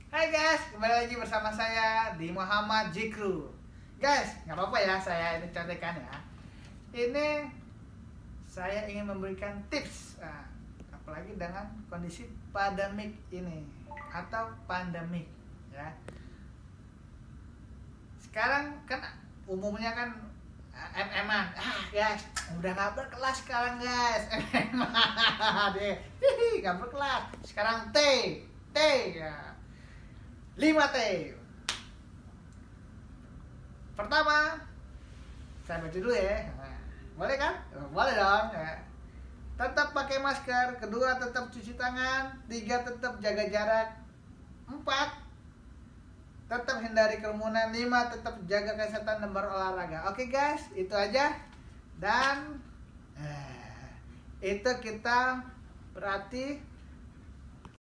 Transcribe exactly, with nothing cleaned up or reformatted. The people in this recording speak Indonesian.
Hai guys, kembali lagi bersama saya di Muhammad Jikru. Guys, nggak apa-apa ya saya ini contekan ya. Ini saya ingin memberikan tips, nah, apalagi dengan kondisi pandemik ini atau pandemik ya. Sekarang kan umumnya kan M M-an, ah guys, udah nggak berkelas sekarang guys, M M-an deh, hihi, nggak berkelas. Sekarang T, T ya, lima T. Pertama, saya baca dulu ya, nah, boleh kan? Boleh dong. Ya. Tetap pakai masker, kedua tetap cuci tangan, tiga tetap jaga jarak, empat tetap hindari kerumunan, lima tetap jaga kesehatan dan berolahraga. Oke guys, itu aja. Dan eh, itu kita berarti